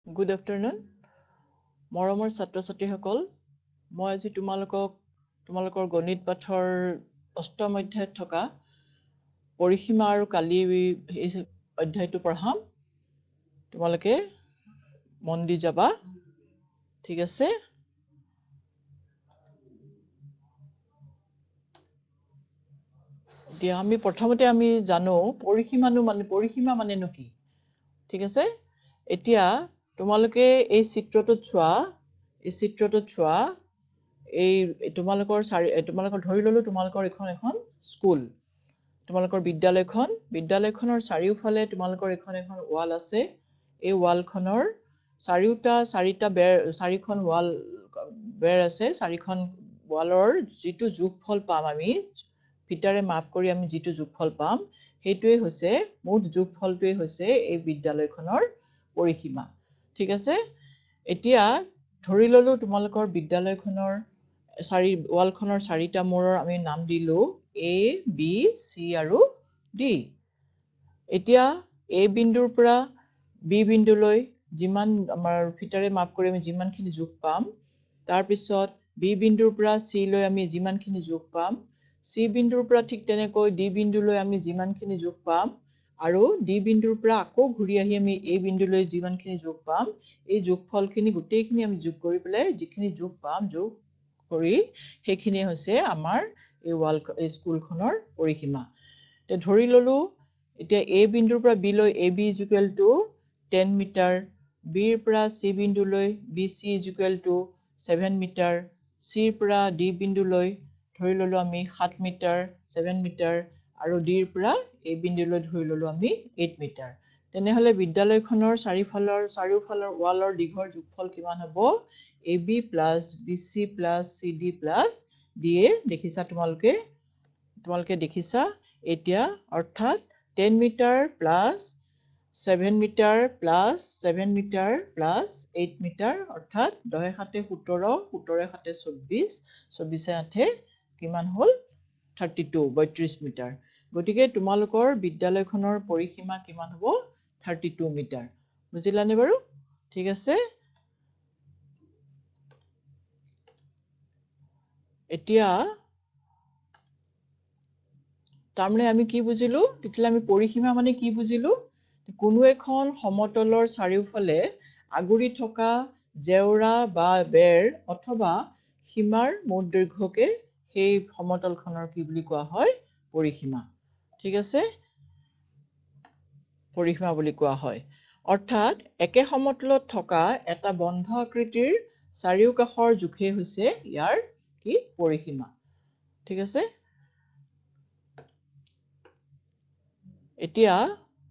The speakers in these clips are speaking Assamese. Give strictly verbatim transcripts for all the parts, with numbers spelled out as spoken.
Good afternoon. মৰমৰ ছাত্ৰ ছাত্ৰীসকল, মই আজি তোমালোকক তোমালোকৰ গণিত পাঠৰ অষ্টম অধ্যায়ত থকা পৰিসীমা আৰু কালি এই অধ্যায়টো পঢ়াম। তোমালোকে মন দি যাবা, ঠিক আছে? এতিয়া আমি প্ৰথমতে আমি জানো পৰিসীমানো মানে পৰিসীমা মানেনো কি, ঠিক আছে? এতিয়া তোমালোকে এই চিত্ৰটোত চোৱা, এই চিত্ৰটোত চোৱা, এই তোমালোকৰ চাৰি তোমালোকৰ ধৰি ললো তোমালোকৰ এখন এখন স্কুল, তোমালোকৰ বিদ্যালয়খন, বিদ্যালয়খনৰ চাৰিওফালে তোমালোকৰ এখন এখন ৱাল আছে। এই ৱালখনৰ চাৰিওটা চাৰিটা বেৰ চাৰিখন ৱাল বেৰ আছে। চাৰিখন ৱালৰ যিটো যোগফল পাম আমি ফিটাৰে মাপ কৰি আমি যিটো যোগফল পাম সেইটোৱে হৈছে মুঠ যোগফলটোৱে হৈছে এই বিদ্যালয়খনৰ পৰিসীমা, ঠিক আছে? এতিয়া ধৰি ললো তোমালোকৰ বিদ্যালয়খনৰ চাৰি ৱালখনৰ চাৰিটা মূৰৰ আমি নাম দিলো A, B, C আৰু D। এতিয়া A বিন্দুৰ পৰা B বিন্দুলৈ যিমান আমাৰ ফিটাৰে মাপ কৰি আমি যিমানখিনি যোগ পাম, তাৰপিছত B বিন্দুৰ পৰা C লৈ আমি যিমানখিনি যোগ পাম, C বিন্দুৰ পৰা ঠিক তেনেকৈ D বিন্দুলৈ আমি যিমানখিনি যোগ পাম, আৰু D বিন্দুৰ পৰা আকৌ ঘূৰি আহি আমি A বিন্দুলৈ যিমানখিনি যোগ পাম, এই যোগফলখিনি গোটেইখিনি আমি যোগ কৰি পেলাই যিখিনি যোগ পাম, যোগ কৰি সেইখিনি হৈছে আমাৰ এই ৱাল এই স্কুলখনৰ পৰিসীমা। তে ধৰি ললো এতিয়া A বিন্দুৰ পৰা B লৈ A B is equal to ten metre, B ৰ পৰা C বিন্দুলৈ B C is equal to seven metre, C ৰ পৰা D বিন্দুলৈ ধৰি ললো আমি সাত মিটাৰ seven মিটাৰ, আৰু D ৰ পৰা A বিন্দুলৈ ধৰি ললো আমি eight মিটাৰ। তেনেহলে বিদ্যালয়খনৰ চাৰিফালৰ চাৰিওফালৰ ৱালৰ দীঘৰ যোগফল কিমান হ'ব? A B plus B C plus C D plus D A। দেখিছা তোমালোকে তোমালোকে দেখিছা এতিয়া, অৰ্থাৎ ten metre plus seven metre plus seven metre plus eight metre, অৰ্থাৎ দহে সাতে সোতৰ, সোতৰে সাতে চৌব্বিশ, চৌব্বিশে আঠে কিমান হল? thirty-two, বত্ৰিশ মিটাৰ। গতিকে তোমালোকৰ বিদ্যালয়খনৰ পৰিসীমা কিমান হ'ব? thirty-two metre. বুজিলানে বাৰু? ঠিক আছে? এতিয়া তাৰমানে আমি কি বুজিলো? তেতিয়ালে আমি পৰিসীমা মানে কি বুজিলো? কোনো এখন সমতলৰ চাৰিওফালে আগুৰি থকা জেওৰা বা বেৰ অথবা সীমাৰ মুঠ দৈৰ্ঘ্যকে সেই সমতলখনৰ কি বুলি কোৱা হয়? পৰিসীমা। ঠিক আছে? পৰিসীমা বুলি কোৱা হয়। অৰ্থাৎ একে সমতলত থকা এটা বন্ধ আকৃতিৰ চাৰিওকাষৰ জোখে হৈছে ইয়াৰ কি? পৰিসীমা। ঠিক আছে? এতিয়া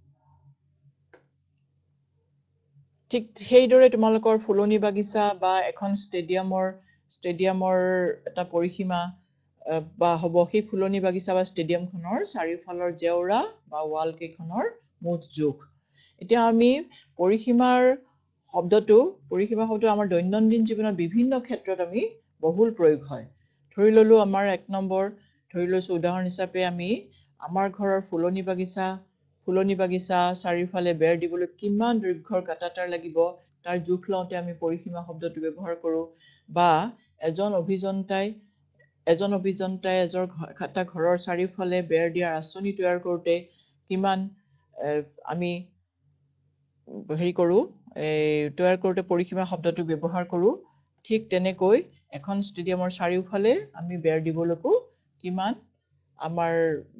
ঠিক সেইদৰে তোমালোকৰ ফুলনি বাগিচা বা এখন ষ্টেডিয়ামৰ ষ্টেডিয়ামৰ এটা পৰিসীমা বা হ'ব সেই ফুলনি বাগিচা বা ষ্টেডিয়ামখনৰ চাৰিওফালৰ জেওৰা বা ৱাল কেইখনৰ মুঠ জোখ। এতিয়া আমি পৰিসীমাৰ শব্দটো পৰিসীমা শব্দটো আমাৰ দৈনন্দিন জীৱনত বিভিন্ন ক্ষেত্ৰত আমি বহুল প্ৰয়োগ হয়। ধৰি ললো আমাৰ এক নম্বৰ ধৰি লৈছো উদাহৰণ হিচাপে আমি আমাৰ ঘৰৰ ফুলনি বাগিচা ফুলনি বাগিচা চাৰিওফালে বেৰ দিবলৈ কিমান দৈৰ্ঘ্যৰ কাঁটাতাৰ লাগিব তাৰ জোখ লওঁতে আমি পৰিসীমা শব্দটো ব্যৱহাৰ কৰোঁ। বা এজন অভিযন্তাই এজন অভিযন্তাই এজৰ এটা ঘৰৰ চাৰিওফালে বেৰ দিয়াৰ আঁচনি তৈয়াৰ কৰোঁতে কিমান আমি হেৰি কৰোঁ তৈয়াৰ কৰোঁতে পৰিসীমা শব্দটো ব্যৱহাৰ কৰোঁ। ঠিক তেনেকৈ এখন ষ্টেডিয়ামৰ চাৰিওফালে আমি বেৰ দিবলৈকো কিমান আমাৰ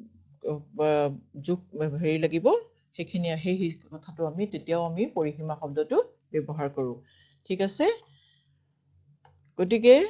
জোখ হেৰি লাগিব সেইখিনি সেই কথাটো আমি তেতিয়াও আমি পৰিসীমা শব্দটো ব্যৱহাৰ কৰোঁ। ঠিক আছে? গতিকে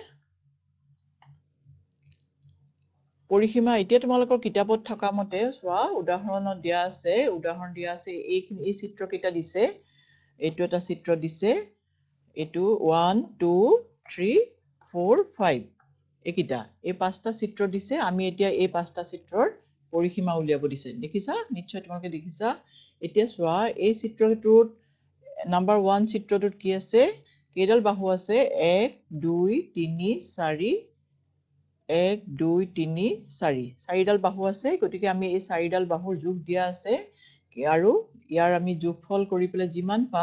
পৰিসীমা এতিয়া তোমালোকৰ কিতাপত থকা মতে চোৱা উদাহৰণত দিয়া আছে উদাহৰণ দিয়া আছে এইখিনি এই চিত্ৰকেইটা দিছে। এইটো এটা চিত্ৰ দিছে, এইটো one two three four five এইকেইটা এই পাঁচটা চিত্ৰ দিছে। আমি এতিয়া এই পাঁচটা চিত্ৰৰ পৰিসীমা উলিয়াব দিছে। দেখিছা? নিশ্চয় তোমালোকে দেখিছা। এতিয়া চোৱা এই চিত্ৰটোত নাম্বাৰ ওৱান চিত্ৰটোত কি আছে? কেইডাল বাহু আছে? এক দুই তিনি চাৰি এক দুই তিনি চাৰি চাৰিডাল বাহু আছে। গতিকে আমি এই চাৰিডাল বাহুৰ জোখ দিয়া আছে আৰু ইয়াৰ আমি যোগফল কৰি পেলাই যিমান পাম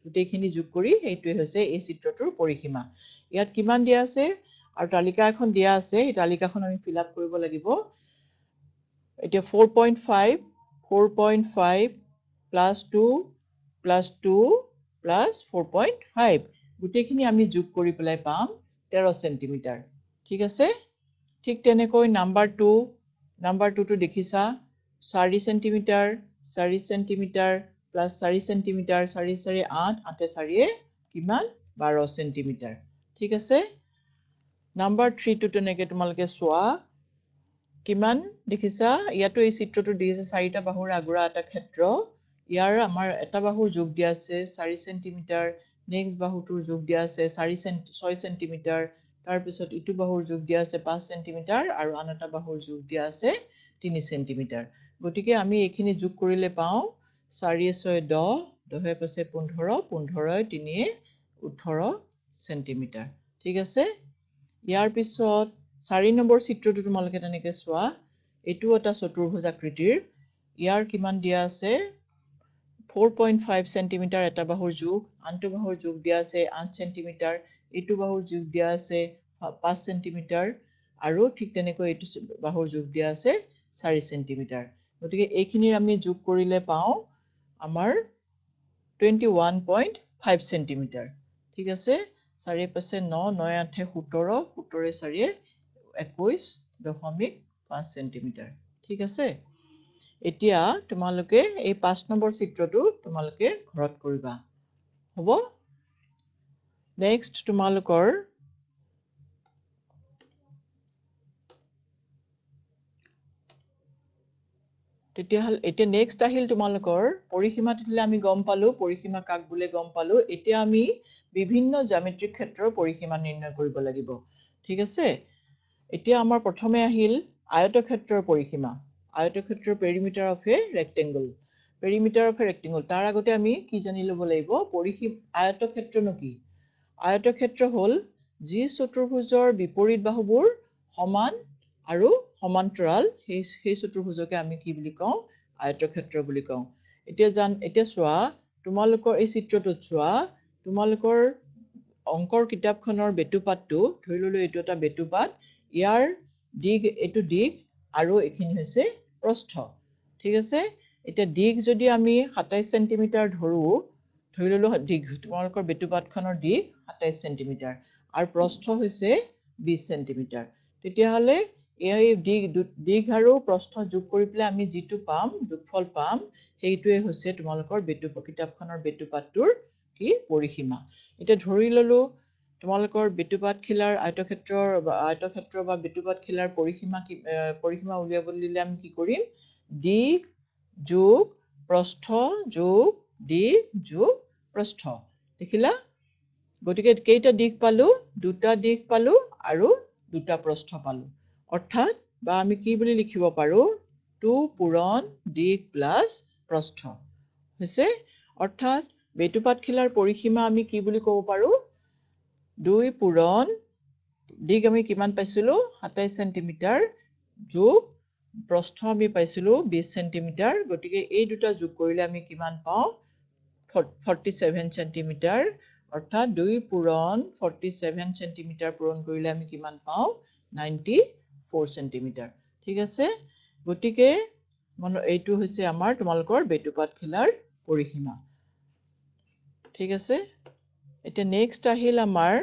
গোটেইখিনি যোগ কৰি এইটোৱে হৈছে এই চিত্ৰটোৰ পৰিসীমা ইয়াত কিমান দিয়া আছে আৰু তালিকা এখন দিয়া আছে এই তালিকাখন আমি ফিল আপ কৰিব লাগিব এতিয়া four point five four point five plus two plus two plus four point five গোটেইখিনি আমি যোগ কৰি পেলাই পাম তেৰ সেন্টিমিটাৰ ঠিক আছে ঠিক তেনেকৈ নাম্বাৰ two নাম্বাৰ two টো দেখিছা four centimetre four centimetre plus four centimetre four four eight eight four কিমান twelve সেন্টিমিটাৰ ঠিক আছে নাম্বাৰ three টো তেনেকৈ তোমালোকে চোৱা কিমান দেখিছা ইয়াতো এই চিত্ৰটো দিছে চাৰিটা বাহুৰ আগুৰা এটা ক্ষেত্ৰ ইয়াৰ আমাৰ এটা বাহুৰ যোগ দিয়া আছে four সেন্টিমিটাৰ নেক্সট বাহুটোৰ যোগ দিয়া আছে six সেন্টিমিটাৰ তাৰ পিছত ইটো বাহুৰ যোগ দিয়া আছে five সেন্টিমিটাৰ আৰু আন এটা বাহুৰ যোগ দিয়া আছে three সেন্টিমিটাৰ গতিকে আমি এইখিনি যোগ কৰিলে পাও four six ten ten পাঁচ fifteen fifteen three eighteen centimetre ঠিক আছে ইয়াৰ পিছত four নম্বৰ চিত্ৰটো তোমালোকে তেনেকৈ চোৱা এটো এটা চতুৰ্ভুজ আকৃতিৰ ইয়াৰ কিমান দিয়া আছে four point five সেন্টিমিটাৰ এটা বাহুৰ যোগ আনটো বাহুৰ যোগ দিয়া আছে eight সেন্টিমিটাৰ এটো বাহুৰ যোগ দিয়া আছে five সেন্টিমিটাৰ আৰু ঠিক তেনেকৈ এটো বাহুৰ যোগ দিয়া আছে four সেন্টিমিটাৰ গতিকে এইখিনিৰ আমি যোগ কৰিলে পাও আমাৰ twenty-one point five সেন্টিমিটাৰ ঠিক আছে four five nine nine eight seventeen seventeen four twenty-one point five centimetre ঠিক আছে এতিয়া তোমালোকে এই পাঁচ নম্বৰ চিত্ৰটো তোমালোকে ঘৰত কৰিবা হ'ব নেক্সট তোমালোকৰ তেতিয়া হল এতিয়া নেক্সট আহিল তোমালোকৰ পৰিসীমা দিলে আমি গম পালো পৰিসীমা কাক বোলে গম পালো এতিয়া আমি বিভিন্ন জ্যামিতিক ক্ষেত্ৰৰ পৰিসীমা নিৰ্ণয় কৰিব লাগিব ঠিক আছে এতিয়া আমাৰ প্ৰথমে আহিল আয়তক্ষেত্ৰৰ পৰিসীমা আয়তক্ষেত্ৰৰ perimeter of a rectangle perimeter of a rectangle তাৰ আগতে আমি কি জানি লব লাগিব পৰিসীমা আয়তক্ষেত্ৰনো কি আয়তক্ষেত্ৰ হল যি চতুৰ্ভুজৰ বিপৰীত বাহুবোৰ সমান আৰু সমান্তৰাল সেই সেই চতুৰ্ভুজকে আমি কি বুলি কওঁ আয়তক্ষেত্ৰ বুলি কওঁ এতিয়া জান এতিয়া চোৱা তোমালোকৰ এই চিত্ৰটোত চোৱা তোমালোকৰ অংকৰ কিতাপখনৰ বেতুপাতটো ধৰি ললো এটো এটা বেতুপাত ইয়াৰ দিগ এটো দিগ আৰু এখিনি হৈছে প্ৰস্থ ঠিক আছে এতিয়া দিগ যদি আমি twenty-seven সেন্টিমিটাৰ ধৰো ধৰি ললো দিগ তোমালোকৰ বেতুপাতখনৰ দিগ twenty-seven সেন্টিমিটাৰ আৰু প্ৰস্থ হৈছে twenty সেন্টিমিটাৰ তেতিয়া হলে এই দিগ দিগ আৰু প্ৰস্থ যোগ কৰি পেলাই আমি যেটো পাম যোগফল পাম সেইটোৱে হৈছে তোমালোকৰ বেতুপ কিতাপখনৰ বেতুপাতটোৰ কি পৰিসীমা এটা ধৰি ললো তোমালোকৰ বেতুপাত খিলাৰ আয়তক্ষেত্ৰৰ আয়তক্ষেত্ৰ বা বেতুপাত খিলাৰ পৰিসীমা কি পৰিসীমা উলিয়াবলৈ দিলে আমি কি কৰিম দিগ যোগ প্ৰস্থ যোগ দিগ যোগ প্ৰস্থ দেখিলা গতিকে কেইটা দিগ পালো দুটা দিগ পালো আৰু দুটা প্ৰস্থ পালো অৰ্থাৎ বা আমি কি বুলি লিখিব পাৰো two পূৰণ দিগ প্লাস প্ৰস্থ হৈছে অৰ্থাৎ বেতুপাত খিলাৰ পৰিসীমা আমি কি বুলি ক'ব পাৰো two পূৰণ দিগ আমি কিমান পাইছিলো twenty-seven সেন্টিমিটাৰ যোগ প্ৰস্থ আমি পাইছিলো twenty সেন্টিমিটাৰ গতিকে এই দুটা যোগ কৰিলে আমি কিমান পাও forty-seven সেন্টিমিটাৰ অৰ্থাৎ two পূৰণ forty-seven সেন্টিমিটাৰ পূৰণ কৰিলে আমি কিমান পাও ninety-four সেন্টিমিটাৰ ঠিক আছে গতিকে মন এইটো হৈছে আমাৰ তোমালোকৰ বেতুপাত খিলাৰ পৰিসীমা ঠিক আছে এটা নেক্সট আহিল আমাৰ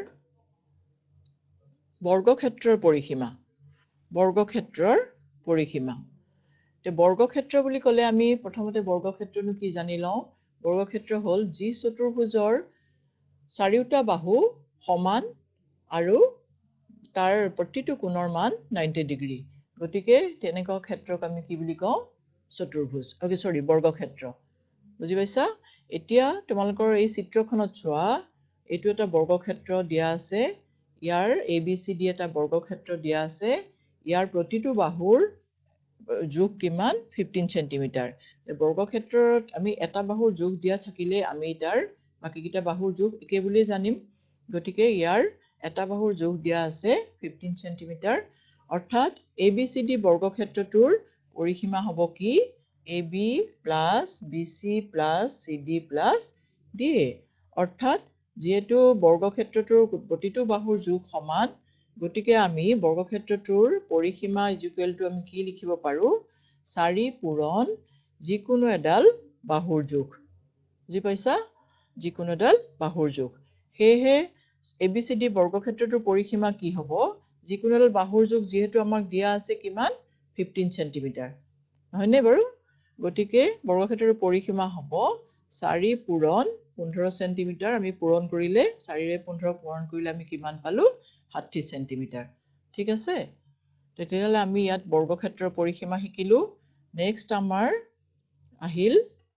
বৰ্গক্ষেত্ৰৰ পৰিসীমা বৰ্গক্ষেত্ৰৰ পৰিসীমা তে বৰ্গক্ষেত্ৰ বুলি ক'লে আমি প্ৰথমতে বৰ্গক্ষেত্ৰনো কি জানি লওঁ বৰ্গক্ষেত্ৰ হ'ল যি চতুৰ্ভুজৰ চাৰিওটা বাহু সমান আৰু তাৰ প্ৰতিটো কোণৰ মান ninety ডিগ্ৰী গতিকে তেনেকুৱা ক্ষেত্ৰক আমি কি বুলি কওঁ চতুৰ্ভুজ ওকে সৰি বৰ্গক্ষেত্ৰ বুজি পাইছা এতিয়া তোমালোকৰ এই চিত্ৰখনত চোৱা এটো এটা বৰ্গক্ষেত্ৰ দিয়া আছে ইয়াৰ abcd এটা বৰ্গক্ষেত্ৰ দিয়া আছে ইয়াৰ প্ৰতিটো বাহুৰ যোগ কিমান fifteen সেন্টিমিটাৰ বৰ্গক্ষেত্ৰত আমি এটা বাহুৰ যোগ দিয়া থাকিলে আমি তাৰ বাকি কিটা বাহুৰ যোগ একে বুলি জানিম গতিকে ইয়াৰ এটা বাহুৰ যোগ দিয়া আছে fifteen সেন্টিমিটাৰ অৰ্থাৎ abcd বৰ্গক্ষেত্ৰটোৰ পৰিসীমা হ'ব কি ab plus bc plus cd plus da অৰ্থাৎ যেহেতু বৰ্গক্ষেত্ৰটোৰ প্ৰতিটো বাহুৰ যোগ সমান গতিকে আমি বৰ্গক্ষেত্ৰটোৰ পৰিসীমা ইকুৱেল টু আমি কি লিখিব পাৰো চাৰি পূৰণ যিকোনো এডাল বাহুৰ যোগ বুজি পাইছা যিকোনো এডাল বাহুৰ যোগ হেহে এবিসিডি বৰ্গক্ষেত্ৰটোৰ পৰিসীমা কি হ'ব যিকোনো এডাল বাহুৰ যোগ যেহেতু আমাক দিয়া আছে কিমান fifteen সেন্টিমিটাৰ নহয়নে বাৰু গতিকে বৰ্গক্ষেত্ৰৰ পৰিসীমা হ'ব চাৰি পূৰণ পোন্ধৰ সেন্টিমিটাৰ আমি পূৰণ কৰিলে চাৰি ৰে পোন্ধৰ পূৰণ কৰিলে আমি কিমান পালো ষাঠি সেন্টিমিটাৰ ঠিক আছে তেতিয়াহলে আমি ইয়াত বৰ্গক্ষেত্ৰৰ পৰিসীমা শিকিলো নেক্সট আমাৰ আহিল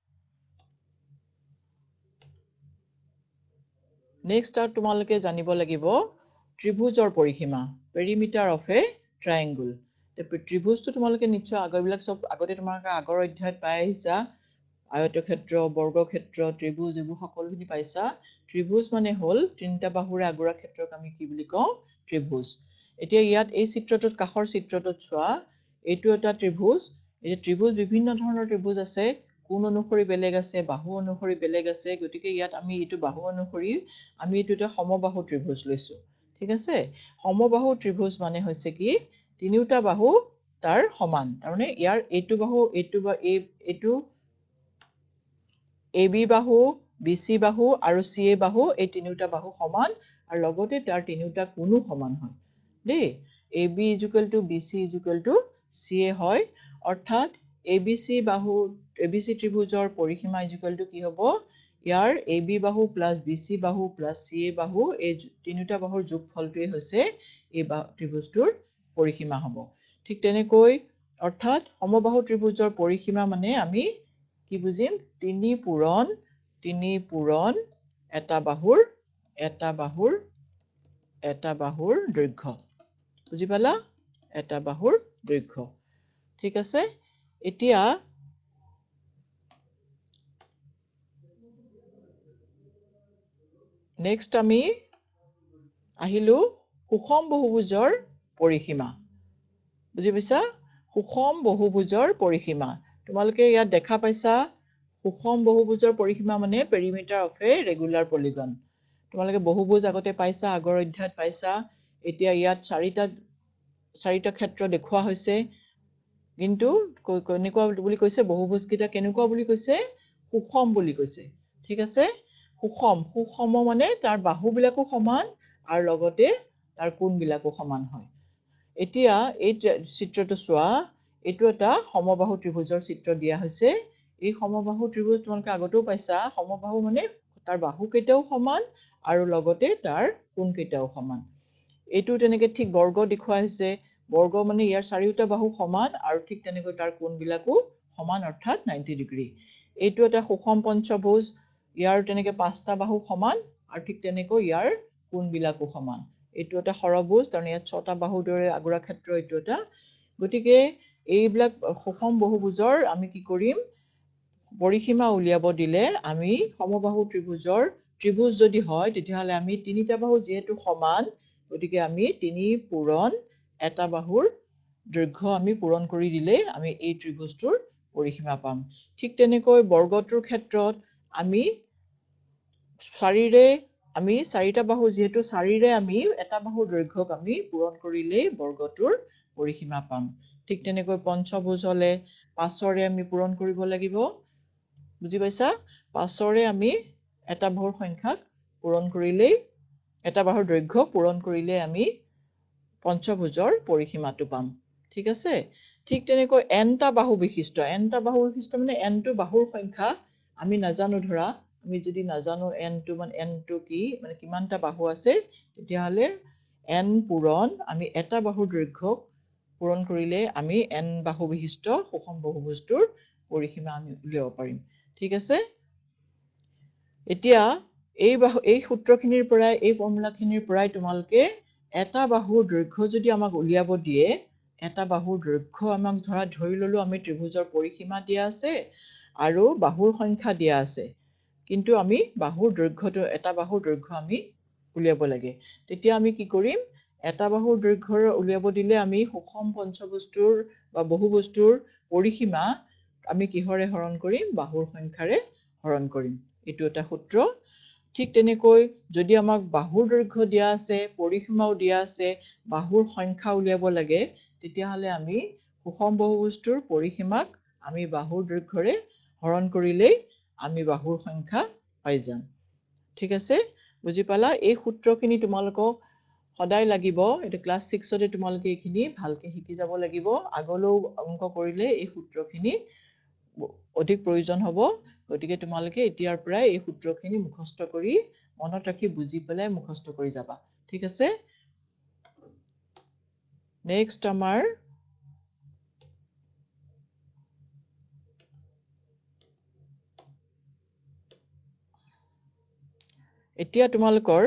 নেক্সট আৰু তোমালোকে জানিব লাগিব ত্ৰিভুজৰ পৰিসীমা পেৰিমিটাৰ অফ এ ট্ৰায়াঙ্গল ত্ৰিভুজটো তোমালোকে নিশ্চয় আগৰবিলাক সব আগতে তোমালোকে আগৰ অধ্যায়ত পাই আহিছা আয়তক্ষেত্ৰ বৰ্গক্ষেত্ৰ ত্ৰিভুজ এইবোৰ সকলোখিনি পাইছা ত্ৰিভুজ মানে হল তিনিটা বাহুৰে আগুৰা ক্ষেত্ৰক আমি কি বুলি কওঁ ত্ৰিভুজ এতিয়া ইয়াত এই চিত্ৰটোত কাষৰ চিত্ৰটোত চোৱা এইটো এটা ত্ৰিভুজ এই ত্ৰিভুজ বিভিন্ন ধৰণৰ ত্ৰিভুজ আছে কোণ অনুসৰি বেলেগ আছে বাহু অনুসৰি বেলেগ আছে গতিকে ইয়াত আমি এইটো বাহু অনুসৰি আমি এইটো এটা সমবাহু ত্ৰিভুজ লৈছো ঠিক আছে সমবাহু ত্ৰিভুজ মানে হৈছে কি তিনিটা বাহু তাৰ সমান তাৰমানে ইয়াৰ এইটো বাহু এইটো বা এইটো A B বাহু B C বাহু আৰু C A বাহু এই তিনিটা বাহু সমান আৰু লগতে তাৰ তিনিটা কোণো সমান হয় দেই A B = B C = C A হয় অৰ্থাৎ A B C বাহু A B C ত্ৰিভুজৰ পৰিসীমা = কি হ'ব ইয়াৰ A B বাহু প্লাস B C বাহু প্লাস C A বাহু এই তিনিটা বাহুৰ যোগফলটোৱে হৈছে এই ত্ৰিভুজটোৰ পৰিসীমা হ'ব ঠিক তেনেকৈ অৰ্থাৎ সমবাহু ত্ৰিভুজৰ পৰিসীমা মানে আমি কি বুজিম তিনি পূৰণ তিনি পূৰণ এটা বাহুৰ এটা বাহুৰ এটা বাহুৰ দৈৰ্ঘ্য বুজি পালা এটা বাহুৰ দৈৰ্ঘ্য ঠিক আছে এতিয়া নেক্সট আমি আহিলো সুষম বহুভুজৰ পৰিসীমা বুজি পাইছা সুষম বহুভুজৰ পৰিসীমা তোমালোকে ইয়াত দেখা পাইছা সুষম বহুভুজৰ পৰিসীমা মানে perimeter of a regular polygon তোমালোকে বহুভুজ আগতে পাইছা আগৰ অধ্যায়ত পাইছা এতিয়া ইয়াত চাৰিটা চাৰিটা ক্ষেত্ৰ দেখুৱা হৈছে কিন্তু কেনেকুৱা বুলি কৈছে বহুভুজ কিটা কেনেকুৱা বুলি কৈছে সুষম বুলি কৈছে ঠিক আছে সুষম সুষম মানে তাৰ বাহুবিলাকো সমান আৰু লগতে তাৰ কোণবিলাকো সমান হয় এতিয়া এই চিত্ৰটো চোৱা এইটো এটা সমবাহু ত্ৰিভুজৰ চিত্ৰ দিয়া হৈছে এই সমবাহু ত্ৰিভুজ তোমালোকে আগতেও পাইছা সমবাহু মানে তাৰ বাহু কেইটাও সমান আৰু লগতে তাৰ কোণ কেইটাও সমান এইটো তেনেকে ঠিক বৰ্গ দেখুৱা হৈছে বৰ্গ মানে ইয়াৰ চাৰিটা বাহু সমান আৰু ঠিক তেনেকৈ তাৰ কোণবিলাকো সমান অৰ্থাৎ ninety ডিগ্ৰী এইটো এটা সুষম পঞ্চভুজ ইয়াৰ তেনেকে পাঁচটা বাহু সমান আৰু ঠিক তেনেকৈ ইয়াৰ কোণবিলাকো সমান এইটো এটা ষড়ভুজ কাৰণ ইয়াত ছটা বাহুৰ দৰে আগুৰা ক্ষেত্ৰ এইটো এটা গতিকে এইবিলাক সুষম বহুভুজৰ আমি কি কৰিম পৰিসীমা উলিয়াব দিলে আমি সমবাহু ত্ৰিভুজৰ ত্ৰিভুজ যদি হয় তেতিয়াহলে আমি তিনিটা বাহু যেহেতু সমান গতিকে আমি তিনি পূৰণ এটা বাহুৰ দৈৰ্ঘ্য আমি পূৰণ কৰি দিলে আমি এই ত্ৰিভুজটোৰ পৰিসীমা পাম ঠিক তেনেকৈ বৰ্গটোৰ ক্ষেত্ৰত আমি চাৰিৰে আমি চাৰিটা বাহু যেহেতু চাৰিৰে আমি এটা বাহুৰ দৈৰ্ঘ্যক আমি পূৰণ কৰিলে বৰ্গটোৰ পৰিসীমা পাম ঠিক তেনেকৈ পঞ্চভুজ হলে পাঁচৰে আমি পূৰণ কৰিব লাগিব বুজি পাইছা পাঁচৰে আমি এটা বাহুৰ সংখ্যাক পূৰণ কৰিলে এটা বাহুৰ দৈৰ্ঘ্য পূৰণ কৰিলে আমি পঞ্চভুজৰ পৰিসীমাটো পাম ঠিক আছে ঠিক তেনেকৈ এনটা বাহু বিশিষ্ট এনটা বাহু বিশিষ্ট মানে এনটো বাহুৰ সংখ্যা আমি নাজানো ধৰা আমি যদি নাজানো এনটো মানে এনটো কি মানে কিমানটা বাহু আছে তেতিয়াহলে এন পূৰণ আমি এটা বাহুৰ দৈৰ্ঘ্যক পূৰণ কৰিলে আমি এন বাহু বিশিষ্ট সুষম বহুভুজটোৰ পৰিসীমা আমি উলিয়াব পাৰিম ঠিক আছে এতিয়া এই বাহু এই সূত্ৰখিনিৰ পৰাই এই ফৰ্মুলাখিনিৰ পৰাই তোমালোকে এটা বাহুৰ দৈৰ্ঘ্য যদি আমাক উলিয়াব দিয়ে এটা বাহুৰ দৈৰ্ঘ্য আমাক ধৰা ধৰি ললো আমি ত্ৰিভুজৰ পৰিসীমা দিয়া আছে আৰু বাহুৰ সংখ্যা দিয়া আছে কিন্তু আমি বাহুৰ দৈৰ্ঘ্যটো এটা বাহুৰ দৈৰ্ঘ্য আমি উলিয়াব লাগে তেতিয়া আমি কি কৰিম এটা বাহুৰ দৈৰ্ঘ্য উলিয়াব দিলে আমি সুষম পঞ্চভুজটোৰ বা বহুভুজটোৰ পৰিসীমা আমি কিহৰে হৰণ কৰিম বাহুৰ সংখ্যাৰে হৰণ কৰিম এইটো এটা সূত্ৰ ঠিক তেনেকৈ যদি আমাক বাহুৰ দৈৰ্ঘ্য দিয়া আছে পৰিসীমাও দিয়া আছে বাহুৰ সংখ্যা উলিয়াব লাগে তেতিয়াহলে আমি সুষম বহুভুজটোৰ পৰিসীমাক আমি বাহুৰ দৈৰ্ঘ্যৰে হৰণ কৰিলেই আমি বাহুৰ সংখ্যা পাই যাম ঠিক আছে বুজি পালা এই সূত্ৰখিনি তোমালোকক সদায় লাগিব এটা ক্লাস six তে তোমালোকে এইখিনি ভালকে শিকি যাব লাগিব আগলৈ অংক কৰিলে এই সূত্ৰখিনি অধিক প্ৰয়োজন হ'ব গতিকে তোমালোকে এতিয়াৰ পৰাই এই সূত্ৰখিনি মুখস্থ কৰি মনত ৰাখি বুজি পেলাই মুখস্থ কৰি যাবা ঠিক আছে নেক্সট আমাৰ এতিয়া তোমালোকৰ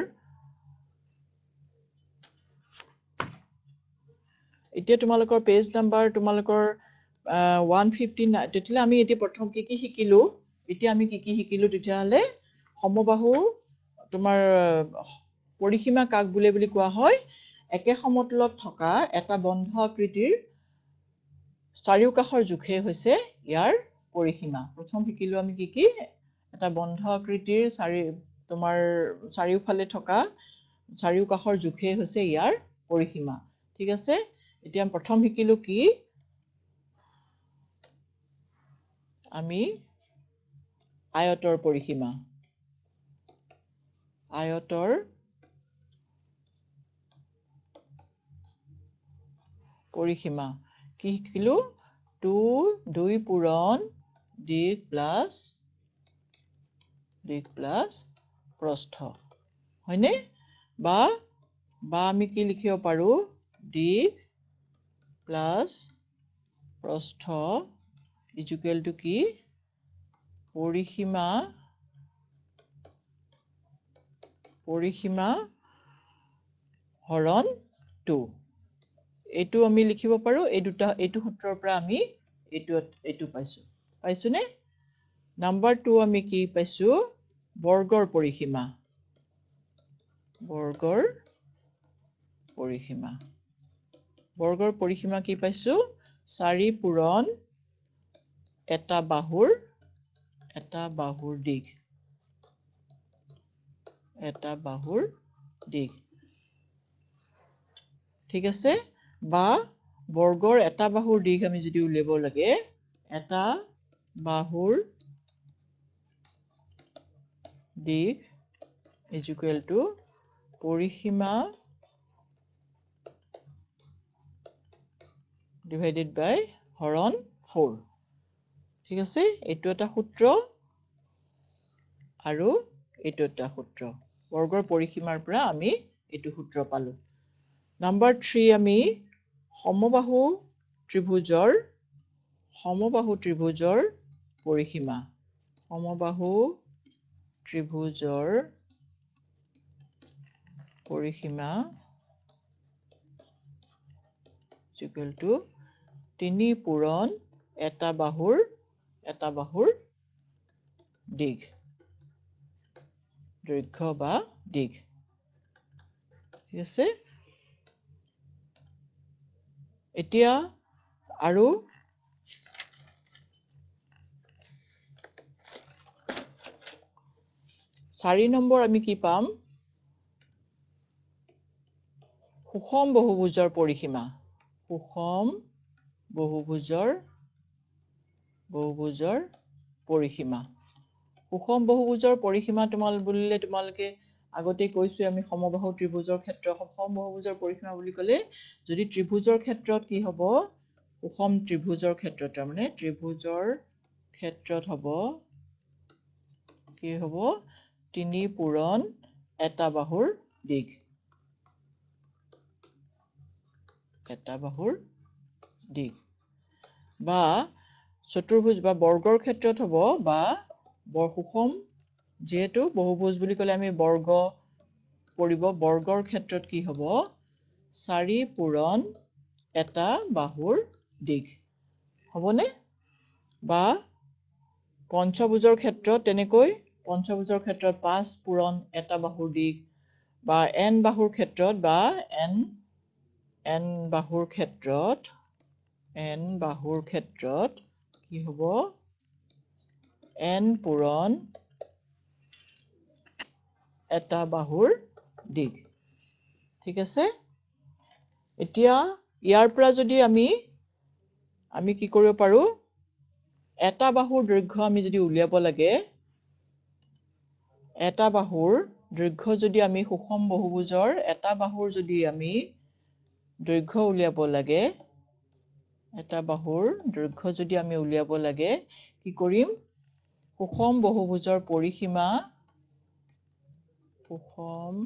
এতিয়া তোমালোকৰ পেজ নাম্বাৰ তোমালোকৰ one fifty-nine তেতিয়ালে আমি এতিয়া প্ৰথম কি কি শিকিলো এতিয়া আমি কি কি শিকিলো তেতিয়ালে সমবাহু তোমাৰ পৰিসীমা কাক বুলে বুলি কোৱা হয় একে সমতলত থকা এটা বন্ধ আকৃতিৰ চাৰিওকাষৰ জোখে হৈছে ইয়াৰ পৰিসীমা প্ৰথম শিকিলো আমি কি কি এটা বন্ধ আকৃতিৰ চাৰি তোমাৰ চাৰিওফালে থকা চাৰিওকাষৰ জোখে হৈছে ইয়াৰ পৰিসীমা ঠিক আছে এতিয়া প্ৰথম শিকিলো কি আমি আয়তৰ পৰিসীমা আয়তৰ পৰিসীমা কি শিকিলো two দুই পূৰণ দিক প্লাস দিক প্লাস প্ৰস্থ হয়নে বা বা আমি কি লিখিব পাৰো দিক প্লাস প্ৰস্থ ইকুৱেল টু কি পৰিসীমা পৰিসীমা হৰণ two এইটো আমি লিখিব পাৰো এই দুটা এইটো সূত্ৰৰ পৰা আমি এইটো এইটো পাইছো পাইছো নে নাম্বাৰ two আমি কি পাইছো বৰ্গৰ পৰিসীমা বৰ্গৰ পৰিসীমা বৰ্গৰ পৰিসীমা কি পাইছো চাৰি পূৰণ এটা বাহুৰ এটা বাহুৰ দিক এটা বাহুৰ দিক ঠিক আছে বা বৰ্গৰ এটা বাহুৰ দিক আমি যদি উলিয়াব লাগে এটা বাহুৰ দিক is equal to পৰিসীমা divided by হৰণ four ঠিক আছে এইটো এটা সূত্ৰ আৰু এইটো এটা সূত্ৰ বৰ্গৰ পৰিসীমাৰ পৰা আমি এইটো সূত্ৰ পালো নাম্বাৰ three আমি সমবাহু ত্ৰিভুজৰ সমবাহু ত্ৰিভুজৰ পৰিসীমা সমবাহু ত্ৰিভুজৰ পৰিসীমা equal to তিনি পূৰণ এটা বাহুৰ এটা বাহুৰ দিক দৈৰ্ঘ্য বা দিক ঠিক আছে এতিয়া আৰু চাৰি নম্বৰ আমি কি পাম সুষম বহুভুজৰ পৰিসীমা সুষম বহুভুজৰ বহুভুজৰ পৰিসীমা সুষম বহুভুজৰ পৰিসীমা তোমাল বুলিলে তোমালকে আগতে কৈছো আমি সমবাহু ত্ৰিভুজৰ ক্ষেত্ৰত সুষম বহুভুজৰ পৰিসীমা বুলি কলে যদি ত্ৰিভুজৰ ক্ষেত্ৰত কি হ'ব সুষম ত্ৰিভুজৰ ক্ষেত্ৰত মানে ত্ৰিভুজৰ ক্ষেত্ৰত হ'ব কি হ'ব তিনি পূৰণ এটা বাহুৰ দিক এটা বাহুৰ দিক বা চতুৰ্ভুজ বা বৰ্গৰ ক্ষেত্ৰত হ'ব বা বৰ সুষম যেহেতু বহুভুজ বুলি কলে আমি বৰ্গ পৰিব বৰ্গৰ ক্ষেত্ৰত কি হ'ব চাৰি পূৰণ এটা বাহুৰ দিক হ'বনে বা পঞ্চভুজৰ ক্ষেত্ৰত তেনেকৈ পঞ্চভুজৰ ক্ষেত্ৰত পাঁচ পূৰণ এটা বাহুৰ দিক বা n বাহুৰ ক্ষেত্ৰত বা n n বাহুৰ ক্ষেত্ৰত n বাহুৰ ক্ষেত্ৰত কি হ'ব n পূৰণ এটা বাহুৰ দিগ ঠিক আছে এতিয়া ইয়াৰ পৰা যদি আমি আমি কি কৰিব পাৰো এটা বাহুৰ দৈৰ্ঘ্য আমি যদি উলিয়াব লাগে এটা বাহুৰ দৈৰ্ঘ্য যদি আমি সুষম বহুভুজৰ এটা বাহুৰ যদি আমি দৈৰ্ঘ্য উলিয়াব লাগে এটা বাহুৰ দৈৰ্ঘ্য যদি আমি উলিয়াব লাগে কি কৰিম সুষম বহুভুজৰ পৰিসীমা সুষম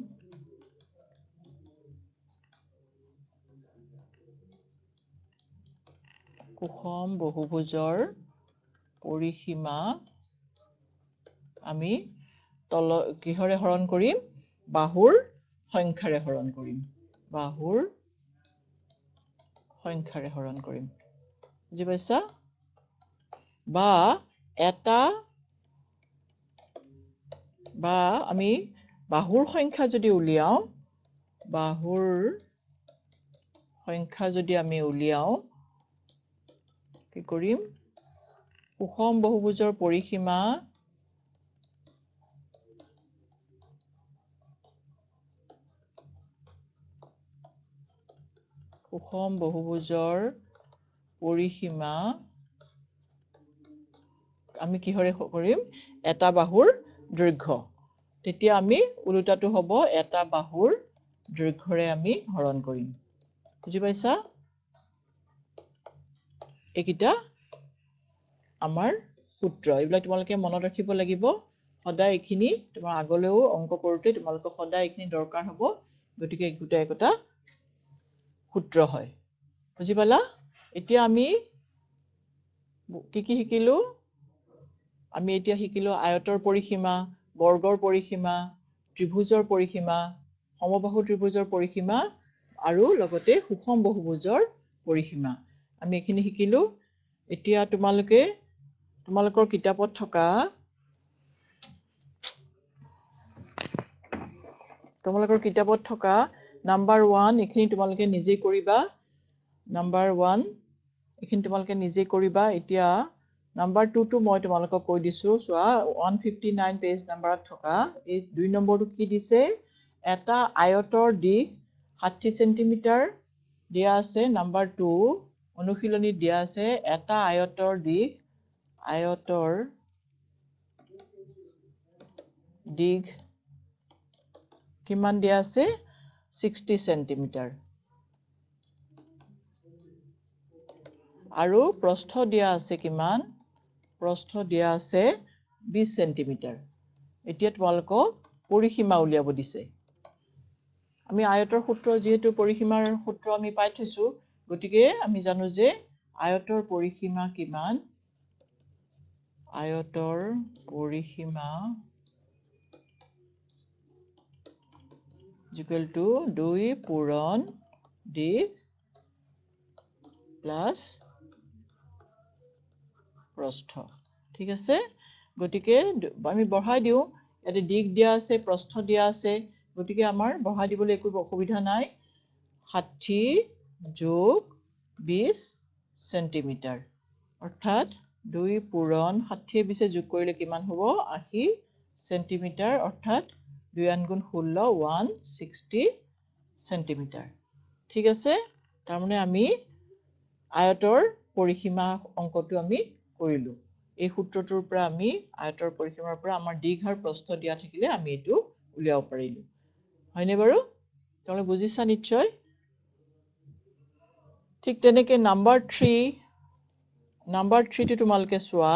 সুষম বহুভুজৰ পৰিসীমা আমি তল কিহৰে হৰণ কৰিম বাহুৰ সংখ্যাৰে হৰণ কৰিম বাহুৰ সংখ্যাৰে হৰণ কৰিম বুজি পাইছা বা এটা বা আমি বাহুৰ সংখ্যা যদি উলিয়াও বাহুৰ সংখ্যা যদি আমি উলিয়াও কি কৰিম সুষম বহুভুজৰ পৰিসীমা সুষম বহুভুজৰ পৰিসীমা আমি কিহৰে কৰিম এটা বাহুৰ দৈৰ্ঘ্য তেতিয়া আমি উলুটাটো হ'ব এটা বাহুৰ দৈৰ্ঘ্যৰে আমি হৰণ কৰিম বুজি পাইছা একিটা আমাৰ সূত্ৰ এইবিলাক তোমালোকে মনত ৰাখিব লাগিব সদায় এখিনি তোমাৰ আগলৈও অংক কৰোতে তোমালোকক সদায় এখিনি দৰকাৰ হ'ব গতিকে একোটা একোটা সূত্ৰ হয় বুজি পালা এতিয়া আমি কি কি শিকিলো আমি এতিয়া শিকিলো আয়তৰ পৰিসীমা বৰ্গৰ পৰিসীমা ত্ৰিভুজৰ পৰিসীমা সমবাহু ত্ৰিভুজৰ পৰিসীমা আৰু লগতে সুষম বহুভুজৰ পৰিসীমা আমি এখিনি শিকিলো এতিয়া তোমালোকে তোমালোকৰ কিতাপত থকা তোমালোকৰ কিতাপত থকা নাম্বাৰ ওৱান এখিনি তোমালোকে নিজে কৰিবা নাম্বাৰ ওৱান এখিনি তোমালোকে নিজে কৰিবা এতিয়া নাম্বাৰ টু টু মই তোমালোকক কৈ দিছো চোৱা one fifty-nine পেজ নাম্বাৰত থকা এই দুই নম্বৰটো কি দিছে এটা আয়তৰ দিক ষাঠি সেন্টিমিটাৰ দিয়া আছে নাম্বাৰ টু অনুশীলনী দিয়া আছে এটা আয়তৰ দিক আয়তৰ দিক কিমান দিয়া আছে sixty সেন্টিমিটাৰ আৰু প্ৰস্থ দিয়া আছে কিমান প্ৰস্থ দিয়া আছে twenty সেন্টিমিটাৰ এতিয়া তোমালোকক পৰিসীমা উলিয়াব দিছে আমি আয়তৰ সূত্ৰ যেহেতু পৰিসীমাৰ সূত্ৰ আমি পাই থৈছো গতিকে আমি জানো যে আয়তৰ পৰিসীমা কিমান আয়তৰ পৰিসীমা equal to দুই পূৰণ দিক প্লাস প্ৰস্থ ঠিক আছে গতিকে আমি বঢ়াই দিও এতে দিক দিয়া আছে প্ৰস্থ দিয়া আছে গতিকে আমাৰ বঢ়াই দিবলৈ একো অসুবিধা নাই ষাঠি যোগ বিশ সেন্টিমিটাৰ অৰ্থাৎ দুই পূৰণ ষাঠি বিশ যোগ কৰিলে কিমান হ'ব আশী সেন্টিমিটাৰ অৰ্থাৎ দুই আনগুণ ষোল্ল one sixty সেন্টিমিটাৰ ঠিক আছে তাৰ মানে আমি আয়তৰ পৰিসীমা অংকটো আমি কৰিলো এই সূত্ৰটোৰ পৰা আমি আয়তৰ পৰিসীমাৰ পৰা আমাৰ দিক আৰু প্ৰস্থ দিয়া থাকিলে আমি এটো উলিয়াব পাৰিলো হয়নে বাৰু তোমরা বুজিছা নিশ্চয় ঠিক তেনেকে নাম্বাৰ three নাম্বাৰ three টো তোমালকে চোৱা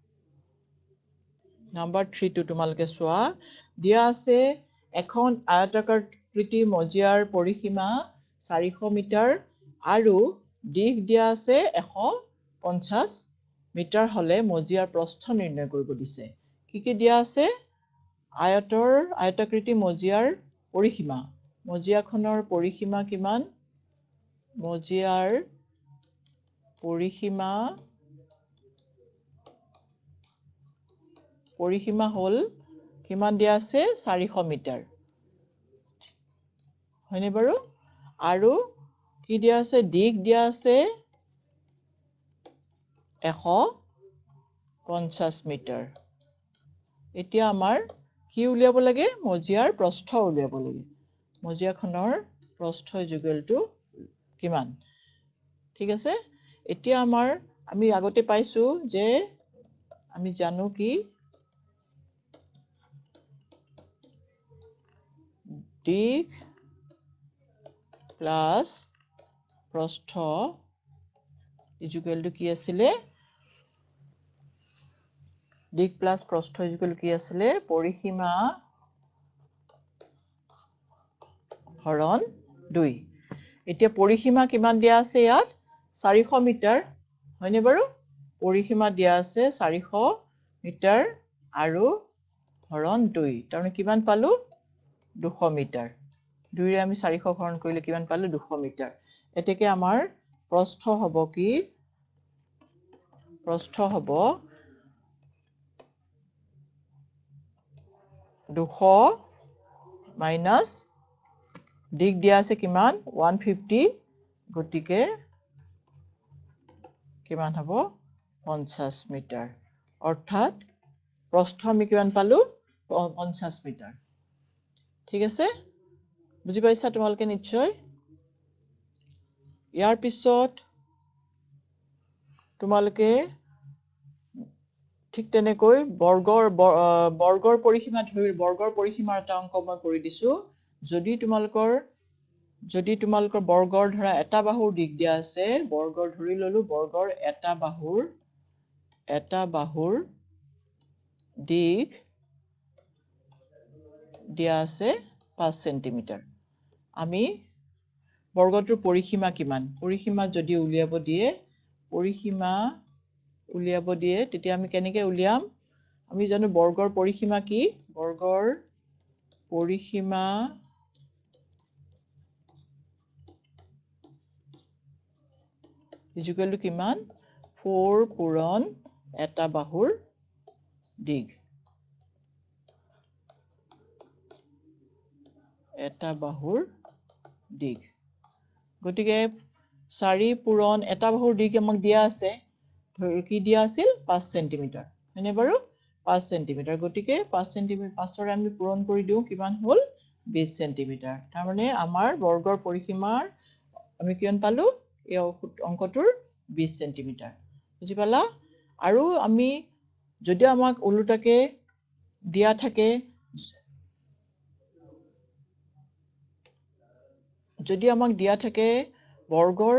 নাম্বাৰ three টো তোমালকে চোৱা দিয়া আছে এখন আয়তাকৃতি মজিয়াৰ পৰিসীমা চাৰিশ মিটাৰ আৰু দিক দিয়া আছে এশ পঞ্চাশ মিটাৰ হলে মজিয়াৰ প্ৰস্থ নিৰ্ণয় কৰিব দিছে কি কি দিয়া আছে আয়তৰ আয়তাকৃতি মজিয়াৰ পৰিসীমা মজিয়াখনৰ পৰিসীমা কিমান মজিয়াৰ পৰিসীমা পৰিসীমা হল কিমান দিয়া আছে চাৰিশ মিটাৰ হয়নে বাৰু আৰু কি দিয়া আছে দিক দিয়া আছে এশ পঞ্চাশ মিটাৰ এতিয়া আমাৰ কি উলিয়াব লাগে মজিয়াৰ প্ৰস্থ উলিয়াব লাগে মজিয়াখনৰ প্ৰস্থ ইকুৱেলটো কিমান ঠিক আছে এতিয়া আমাৰ আমি আগতে পাইছো যে আমি জানো কি দিক প্লাস প্ৰস্থ ইকুৱেলটো কি আছিল দিক প্লাস প্ৰস্থ ইকুৱেল কি আছিল পৰিসীমা হৰণ দুই এতিয়া পৰিসীমা কিমান দিয়া আছে ইয়াত চাৰিশ মিটাৰ হয়নে বাৰু পৰিসীমা দিয়া আছে চাৰিশ মিটাৰ আৰু হৰণ দুই তাৰমানে কিমান পালো দুশ মিটাৰ দুই ৰে আমি চাৰিশ হৰণ কৰিলে কিমান পালো দুশ মিটাৰ এতেকে আমাৰ প্ৰস্থ হ'ব কি প্ৰস্থ হ'ব দুশ মাইনাস দিক দিয়া আছে কিমান one fifty গটিকে কিমান হ'ব পঞ্চাশ মিটাৰ অৰ্থাৎ প্ৰস্থ আমি কিমান পালো পঞ্চাশ মিটাৰ ঠিক আছে বুজি পাইছা তোমালোকে নিশ্চয় ইয়াৰ পিছত তোমালোকে ঠিক তেনেকৈ বৰ্গৰ বৰ্গৰ পৰিসীমা ধৰি বৰ্গৰ পৰিসীমাৰ এটা অংক মই কৰি দিছো যদি তোমালোকৰ যদি তোমালোকৰ বৰ্গৰ ধৰা এটা বাহুৰ দিক দিয়া আছে বৰ্গৰ ধৰি ললো বৰ্গৰ এটা বাহুৰ এটা বাহুৰ দিক দিয়া আছে পাঁচ সেন্টিমিটাৰ আমি বৰ্গটোৰ পৰিসীমা কিমান পৰিসীমা যদি উলিয়াব দিয়ে পৰিসীমা উলিয়াব দিয়ে তেতিয়া আমি কেনেকৈ উলিয়াম আমি জানো বৰ্গৰ পৰিসীমা কি বৰ্গৰ পৰিসীমা ইকুৱেলটো কিমান four পূৰণ এটা বাহুৰ দিক এটা বাহুৰ দিক গটিকে চাৰি পূৰণ এটা বাহুৰ দিক আমাক দিয়া আছে কি দিয়া আছিল পাঁচ সেন্টিমিটাৰ হয়নে বাৰু পাঁচ সেন্টিমিটাৰ গটিকে পাঁচ সেন্টিমিটাৰ পাঁচ ৰে আমি পূৰণ কৰি দিও কিমান হল বিশ সেন্টিমিটাৰ তাৰ মানে আমাৰ বৰ্গৰ পৰিসীমাৰ আমি কিমান পালো এই অংকটোৰ বিশ সেন্টিমিটাৰ বুজি পালা আৰু আমি যদি আমাক উলুটাকে দিয়া থাকে যদি আমাক দিয়া থাকে বৰ্গৰ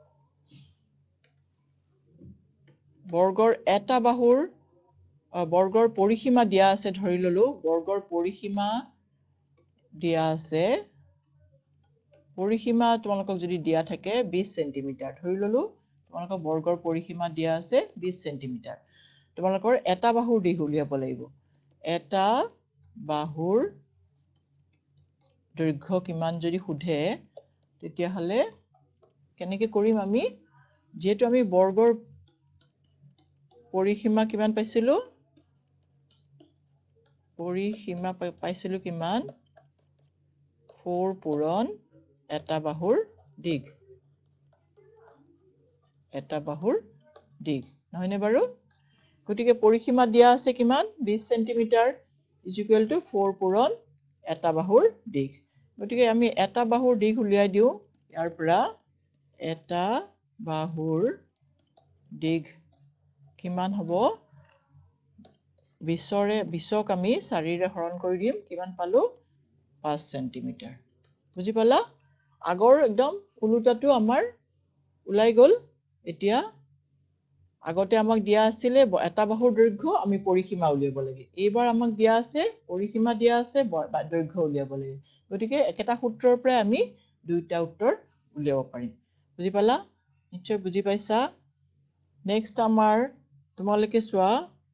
বৰ্গৰ এটা বাহুৰ বৰ্গৰ পৰিসীমা দিয়া আছে ধৰি ললো বৰ্গৰ পৰিসীমা দিয়া আছে পৰিসীমা তোমালোকক যদি দিয়া থাকে বিশ সেন্টিমিটাৰ ধৰি ললো তোমালোকৰ বৰ্গৰ পৰিসীমা দিয়া আছে বিশ সেন্টিমিটাৰ তোমালোকৰ এটা বাহুৰ দিক উলিয়াব লাগিব এটা বাহুৰ দৈৰ্ঘ্য কিমান যদি সুধে তেতিয়া হলে কেনেকৈ কৰিম আমি যেহেতু আমি বৰ্গৰ পৰিসীমা কিমান পাইছিলো পৰিসীমা পাইছিলো কিমান four পূৰণ এটা বাহুৰ দিক এটা বাহুৰ দিক নহয়নে বাৰু গটিকে পৰিসীমা দিয়া আছে কিমান বিশ সেন্টিমিটাৰ ইকুৱেল টু four পূৰণ এটা বাহুৰ দিক গটিকে আমি এটা বাহুৰ দিক উলিয়াই দিও ইয়াৰ পৰা এটা বাহুৰ দিক কিমান হ'ব বিশ ৰে বিশক আমি চাৰি ৰে হৰণ কৰি দিম কিমান পালো পাঁচ সেন্টিমিটাৰ বুজি পালা আগৰ একদম উলুটাটো আমাৰ উলাই গল এতিয়া আগতে আমাক দিয়া আছিল এটা বাহুৰ দৈৰ্ঘ্য আমি পৰিসীমা উলিয়াব লাগে এইবাৰ আমাক দিয়া আছে পৰিসীমা দিয়া আছে দৈৰ্ঘ্য উলিয়াব লাগে গতিকে একেটা সূত্ৰৰ পৰা আমি দুইটা উত্তৰ উলিয়াব পাৰিম বুজি পালা নিশ্চয় বুজি পাইছা নেক্সট আমাৰ তোমালোকে চোৱা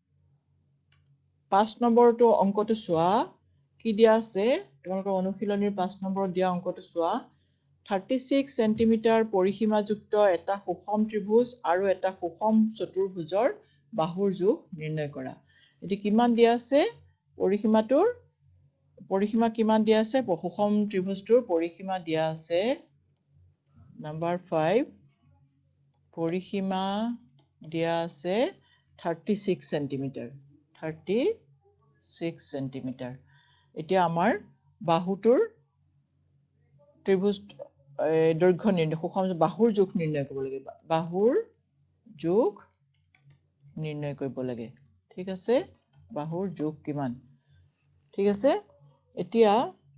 পাঁচ নম্বৰটো অংকটো চোৱা কি দিয়া আছে তোমালোকৰ অনুশীলনীৰ পাঁচ নম্বৰত দিয়া অংকটো চোৱা thirty-six সেন্টিমিটাৰ পৰিসীমাযুক্ত এটা সুষম ত্ৰিভুজ আৰু এটা সুষম চতুৰ্ভুজৰ বাহুৰ জোখ নিৰ্ণয় কৰা এটি কিমান দিয়া আছে পৰিসীমাটোৰ পৰিসীমা কিমান দিয়া আছে সুষম ত্ৰিভুজটোৰ পৰিসীমা দিয়া আছে নাম্বাৰ five পৰিসীমা দিয়া আছে thirty-six সেন্টিমিটাৰ thirty-six সেন্টিমিটাৰ এতিয়া আমাৰ বাহুটোৰ ত্ৰিভুজ দৈৰ্ঘ্য নিৰ্ণয় সুষম বাহুৰ জোখ নিৰ্ণয় কৰিব লাগে বাহুৰ জোখ নিৰ্ণয় কৰিব লাগে ঠিক আছে বাহুৰ জোখ কিমান ঠিক আছে এতিয়া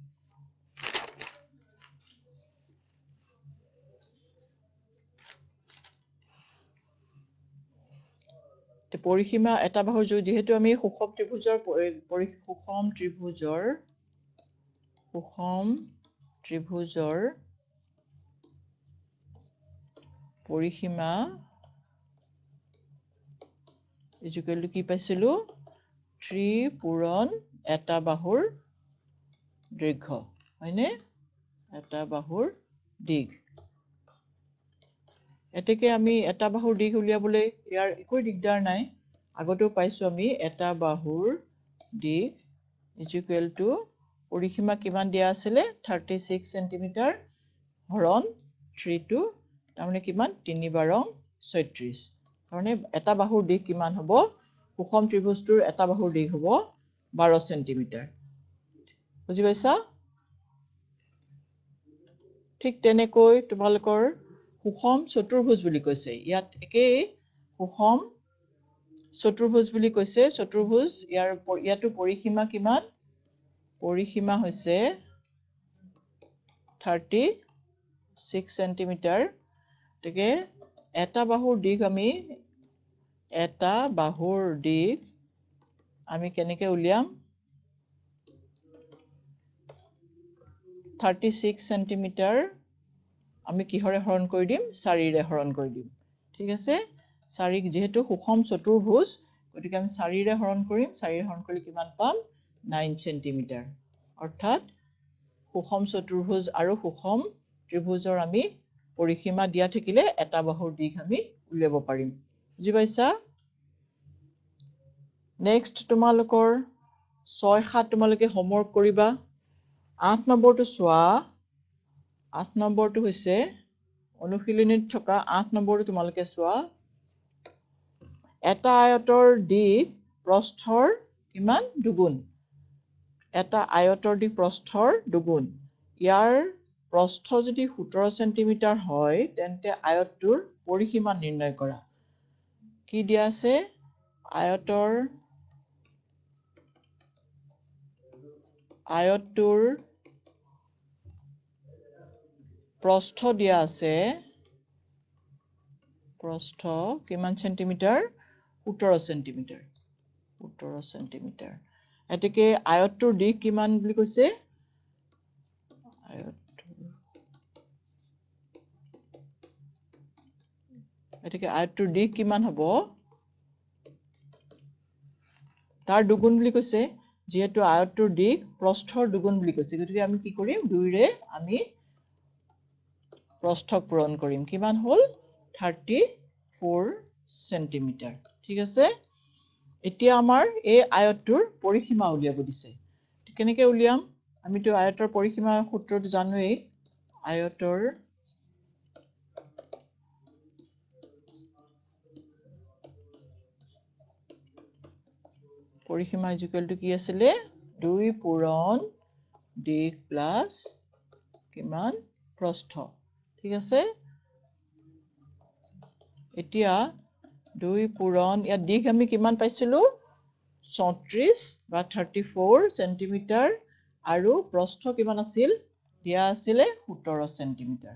পৰিসীমা এটা বাহুৰ জোখ যেহেতু আমি সুষম ত্ৰিভুজৰ সুষম ত্ৰিভুজৰ সুষম ত্ৰিভুজৰ পৰিসীমা ইকুৱেল টু কি পাইছিলো three পূৰণ এটা বাহুৰ দৈৰ্ঘ্য হয়নে এটা বাহুৰ দিগ এতেকে আমি এটা বাহুৰ দিগ উলিয়াবলৈ ইয়াৰ একো দিগদাৰ নাই আগতেও পাইছো আমি এটা বাহুৰ দিগ ইকুৱেল টু পৰিসীমা কিমান দিয়া আছিল thirty-six সেন্টিমিটাৰ হৰণ three টু তাৰমানে কিমান তিনি বাৰং ছয়ত্ৰিশ কাৰণে এটা বাহুৰ দিগ কিমান হ'ব সুষম ত্ৰিভুজটোৰ এটা বাহুৰ দিগ হ'ব বাৰ সেন্টিমিটাৰ বুজি পাইছা ঠিক তেনেকৈ তোমালোকৰ সুষম চতুৰ্ভুজ বুলি কৈছে ইয়াত একেই সুষম চতুৰ্ভুজ বুলি কৈছে চতুৰ্ভুজ ইয়াৰ ইয়াটো পৰিসীমা কিমান পৰিসীমা হৈছে thirty-six সেন্টিমিটাৰ তেকে এটা বাহুৰ দিগ আমি এটা বাহুৰ দিগ আমি কেনেকৈ উলিয়াম thirty-six সেন্টিমিটাৰ আমি কিহৰে হৰণ কৰি দিম চাৰিৰে হৰণ কৰি দিম ঠিক আছে চাৰি যেহেতু সুষম চতুৰ্ভুজ গতিকে আমি চাৰিৰে হৰণ কৰিম চাৰিৰে হৰণ কৰি কিমান পাম nine সেন্টিমিটাৰ অৰ্থাৎ সুষম চতুৰ্ভুজ আৰু সুষম ত্ৰিভুজৰ আমি পৰিসীমা দিয়া থাকিলে এটা বাহুৰ দিগ আমি উলিয়াব পাৰিম বুজি পাইছা নেক্সট তোমালোকৰ ছয় সাত তোমালোকে হোমৱৰ্ক কৰিবা আঠ নম্বৰটো চোৱা আঠ নম্বৰটো হৈছে অনুশীলনীত থকা আঠ নম্বৰটো তোমালোকে চোৱা এটা আয়তৰ দিগ প্ৰস্থৰ কিমান দুগুণ এটা আয়তৰ দিগ প্ৰস্থৰ দুগুণ ইয়াৰ প্ৰস্থ যদি সোতৰ সেন্টিমিটাৰ হয় তেন্তে আয়তটোৰ পৰিসীমা নিৰ্ণয় কৰা কি দিয়া আছে আয়তৰ আয়তটোৰ প্ৰস্থ দিয়া আছে প্ৰস্থ কিমান সেন্টিমিটাৰ সোতৰ সেন্টিমিটাৰ সোতৰ সেন্টিমিটাৰ এতেকে আয়তটোৰ দিগ কিমান বুলি কৈছে এতেকে আয়তটোৰ দিগ কিমান হ'ব তাৰ দুগুণ বুলি কৈছে যেহেতু আয়তটোৰ দিগ প্ৰস্থৰ দুগুণ বুলি কৈছে গতিকে আমি কি কৰিম দুইৰে আমি প্ৰস্থক পূৰণ কৰিম কিমান হ'ল thirty-four সেন্টিমিটাৰ ঠিক আছে এতিয়া আমাৰ এই আয়তটোৰ পৰিসীমা উলিয়াব দিছে কেনেকৈ উলিয়াম আমিতো আয়তৰ পৰিসীমা সূত্ৰটো জানোৱেই আয়তৰ পৰিসীমা ইকুৱেল টু কি আছিলে দুই পূৰণ দিগ প্লাস কিমান প্ৰস্থ ঠিক আছে এতিয়া দুই পূৰণ ইয়াত দিগ আমি কিমান পাইছিলো চৌত্ৰিশ বা thirty-four সেন্টিমিটাৰ আৰু প্ৰস্থ কিমান আছিল দিয়া আছিলে সোতৰ সেন্টিমিটাৰ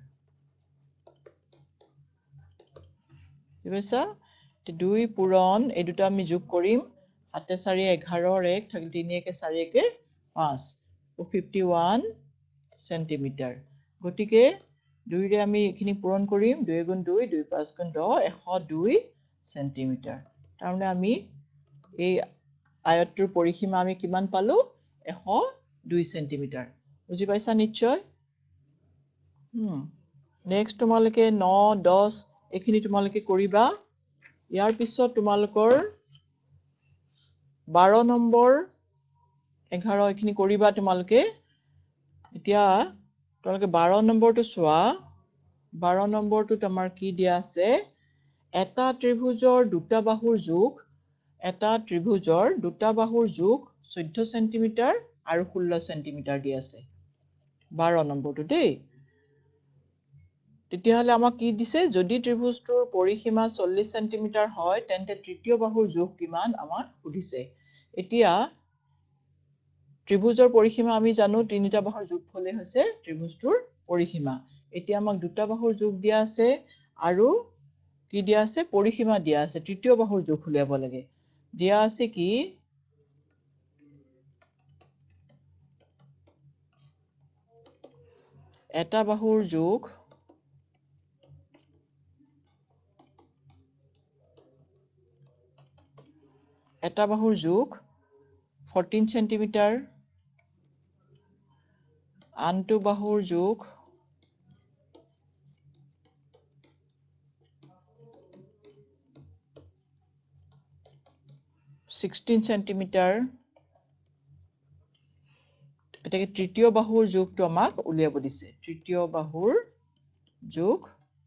ঠিক আছে দুই পূৰণ এই দুটা আমি যোগ কৰিম সাতে চাৰি এঘাৰ এক থাকিল তিনি একে চাৰি একে পাঁচ fifty-one সেন্টিমিটাৰ গতিকে দুইৰে আমি এখিনি পূৰণ কৰিম দুই গুণ দুই দুই পাঁচ গুণ দহ এশ দুই সেন্টিমিটাৰ তাৰমানে আমি এই আয়তটোৰ পৰিসীমা আমি কিমান পালো এশ দুই সেন্টিমিটাৰ বুজি পাইছা নিশ্চয় হুম নেক্সট তোমালোকে ন দহ এখিনি তোমালোকে কৰিবা ইয়াৰ পিছত তোমালোকৰ বাৰ নম্বৰ এঘাৰ এখিনি কৰিবা তোমালোকে এতিয়া তোমালোকে বাৰ নম্বৰটো চোৱা বাৰ নম্বৰটোত আমাৰ কি দিয়া আছে এটা ত্ৰিভুজৰ দুটা বাহুৰ জোখ এটা ত্ৰিভুজৰ দুটা বাহুৰ জোখ চৈধ্য সেন্টিমিটাৰ আৰু ষোল্ল সেন্টিমিটাৰ দিয়া আছে বাৰ নম্বৰটো দেই তেতিয়াহলে আমাক কি দিছে যদি ত্ৰিভুজটোৰ পৰিসীমা চল্লিশ সেন্টিমিটাৰ হয় তেন্তে তৃতীয় বাহুৰ জোখ কিমান আমাক সুধিছে এতিয়া ত্ৰিভুজৰ পৰিসীমা আমি জানো তিনিটা বাহুৰ যোগফলে হৈছে ত্ৰিভুজটোৰ পৰিসীমা এতিয়া আমাক দুটা বাহুৰ যোগ দিয়া আছে আৰু কি দিয়া আছে পৰিসীমা দিয়া আছে তৃতীয় বাহুৰ যোগ উলিয়াব লাগে দিয়া আছে কি এটা বাহুৰ যোগ এটা বাহুৰ যোগ চৈধ্য সেন্টিমিটাৰ আনটো বাহুৰ যোগ ষোল্ল সেন্টিমিটাৰ এটাকে তৃতীয় বাহুৰ যোগটো আমাক উলিয়াব দিছে তৃতীয় বাহুৰ যোগ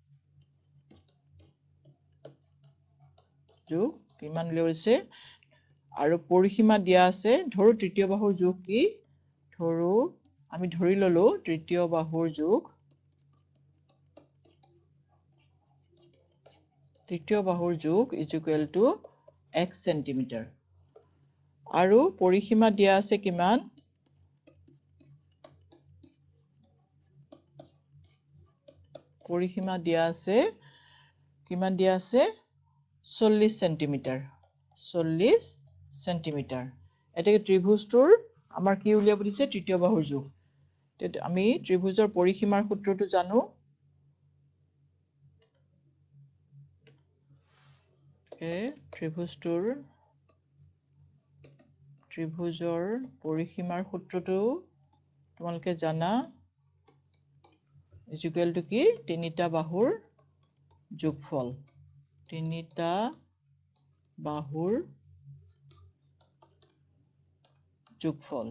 যোগ কিমান উলিয়াব দিছে আৰু পৰিসীমা দিয়া আছে ধৰো তৃতীয় বাহুৰ যোগ কি ধৰো আমি ধৰি ললো তৃতীয় বাহুৰ যোগ তৃতীয় বাহুৰ যোগ is equal to x centimetre আৰু পৰিসীমা দিয়া আছে কিমান পৰিসীমা দিয়া আছে কিমান দিয়া আছে চল্লিশ সেন্টিমিটাৰ চল্লিশ সেন্টিমিটাৰ এটাকে ত্ৰিভুজটোৰ আমাৰ কি উলিয়াব দিছে তৃতীয় বাহুৰ যোগ আমি ত্ৰিভুজৰ পৰিসীমাৰ সূত্ৰটো জানো এ ত্ৰিভুজটোৰ ত্ৰিভুজৰ পৰিসীমাৰ সূত্ৰটো তোমালোকে জানা ইজ ইকুৱেল টু কি তিনিটা বাহুৰ যোগফল তিনিটা বাহুৰ যোগফল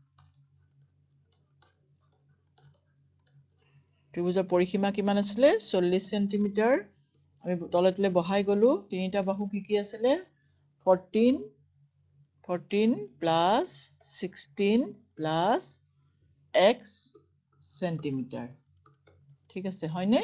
ত্ৰিভুজৰ পৰিসীমা কিমান আছিলে চল্লিশ সেন্টিমিটাৰ আমি তলে তলে বহাই গলো তিনিটা বাহু কি কি আছিলে চৈধ্য চৈধ্য প্লাস ষোল্ল প্লাস x সেন্টিমিটাৰ ঠিক আছে হয়নে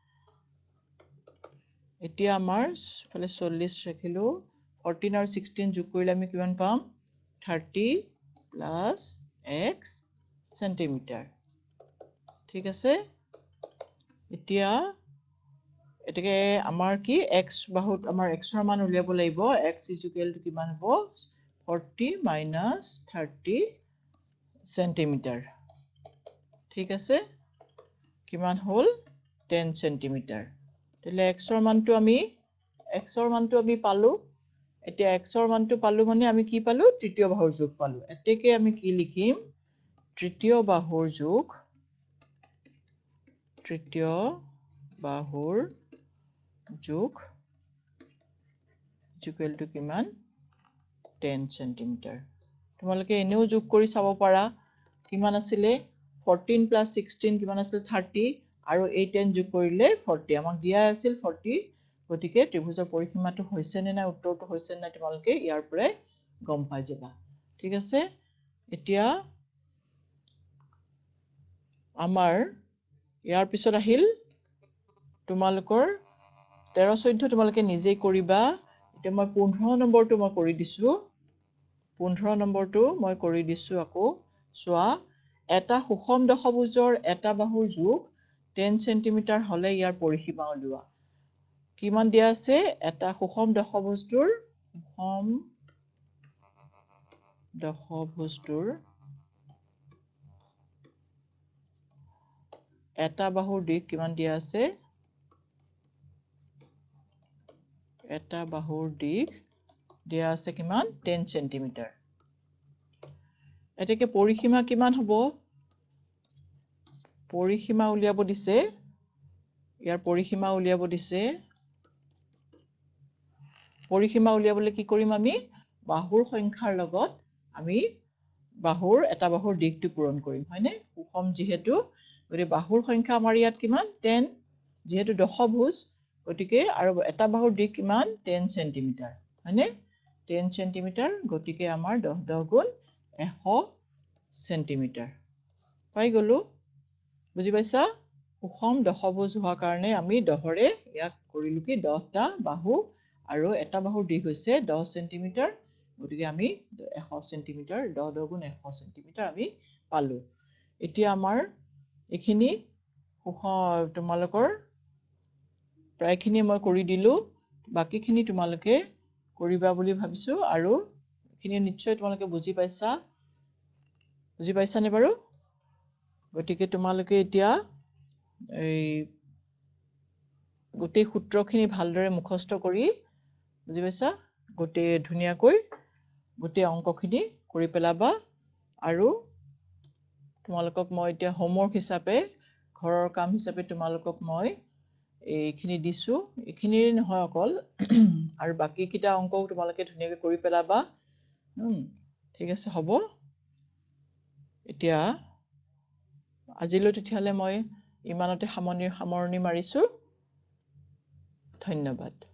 এতিয়া আমাৰ ফালে চল্লিশ ৰাখিলো চৈধ্য আৰু ষোল্ল যোগ কৰিলে আমি কিমান পাম ত্ৰিশ প্লাস x সেন্টিমিটাৰ ঠিক আছে এতিয়া এটাকে আমাৰ কি x বাহুত আমাৰ x ৰ মান উলিয়াব লাগিব x ইজ ইকুৱেল টু কিমান হ'ব চল্লিশ মাইনাস ত্ৰিশ সেন্টিমিটাৰ ঠিক আছে কিমান হল দহ সেন্টিমিটাৰ তেলে x ৰ মানটো আমি x ৰ মানটো আমি পালো এতিয়া x ৰ মানটো পালো মানে আমি কি পালো তৃতীয় বাহুৰ যোগ পালো এতেকে আমি কি লিখিম তৃতীয় বাহুৰ যোগ তৃতীয় বাহুৰ যোগ ইকুৱেল টু কিমান দহ সেন্টিমিটাৰ তোমালোকে এনেও যোগ কৰি চাব পাৰা কিমান আছিলে চৈধ্য প্লাস ষোল্ল কিমান আছিল ত্ৰিশ আৰু এই দহ যোগ কৰিলে চল্লিশ আমাক দিয়া আছিল চল্লিশ গতিকে ত্ৰিভুজৰ পৰিসীমাটো হৈছে নে নাই উত্তৰটো হৈছে নে নাই তোমালোকে ইয়াৰ পৰাই গম পাই যাবা ঠিক আছে এতিয়া আমাৰ ইয়াৰ পিছত আহিল তোমালোকৰ তেৰ চৈধ্য তোমালোকে নিজেই কৰিবা এতিয়া মই পোন্ধৰ নম্বৰটো মই কৰি দিছো পোন্ধৰ নম্বৰটো মই কৰি দিছো আকৌ চোৱা এটা সুষম দশভুজৰ এটা বাহুৰ যোগ দহ সেন্টিমিটাৰ হলে ইয়াৰ পৰিসীমা উলিওৱা কিমান দিয়া আছে এটা সুষম দশভুজটোৰ সুষম দশভুজটোৰ এটা বাহুৰ দিশ কিমান দিয়া আছে এটা বাহুৰ দিশ দিয়া আছে কিমান দহ সেন্টিমিটাৰ এটাকে পৰিসীমা কিমান হ'ব পৰিসীমা উলিয়াব দিছে ইয়াৰ পৰিসীমা উলিয়াব দিছে পৰিসীমা উলিয়াবলৈ কি কৰিম আমি বাহুৰ সংখ্যাৰ লগত আমি বাহুৰ এটা বাহুৰ দিশটো পূৰণ কৰিম হয়নে সুষম যেহেতু গতিকে বাহুৰ সংখ্যা আমাৰ ইয়াত কিমান দহ যেহেতু দশভুজ গতিকে আৰু এটা বাহুৰ দিশ কিমান দহ সেন্টিমিটাৰ হয়নে দহ সেন্টিমিটাৰ গতিকে আমাৰ দহ দহ গুণ এশ সেন্টিমিটাৰ পাই গলো বুজি পাইছা সুষম দশভুজ হোৱাৰ কাৰণে আমি দহৰে ইয়াক কৰিলো কি দহটা বাহু আৰু এটা বাহুৰ দিশ হৈছে দহ সেন্টিমিটাৰ গতিকে আমি এশ সেন্টিমিটাৰ দহ দহ গুণ এশ সেন্টিমিটাৰ আমি পালো এতিয়া আমাৰ এখিনি সুষম তোমালোকৰ প্ৰায়খিনি মই কৰি দিলো বাকিখিনি তোমালোকে কৰিবা বুলি ভাবিছো আৰু এখিনি নিশ্চয় তোমালোকে বুজি পাইছা বুজি পাইছানে বাৰু গতিকে তোমালোকে এতিয়া এই গোটেই সূত্ৰখিনি ভালদৰে মুখস্থ কৰি বুজি পাইছা গোটেই ধুনীয়াকৈ গোটেই অংকখিনি কৰি পেলাবা আৰু তোমালোকক মই এতিয়া হোমৱৰ্ক হিচাপে ঘৰৰ কাম হিচাপে তোমালোকক মই এইখিনি দিছো এইখিনি নহয় অকল আৰু বাকি কিটা অংক তোমালোকে ধুনীয়াকৈ কৰি পেলাবা ঠিক আছে হ'ব এতিয়া আজিলৈ তেতিয়াহলে মই ইমানতে সামৰণি সামৰণি মাৰিছো ধন্যবাদ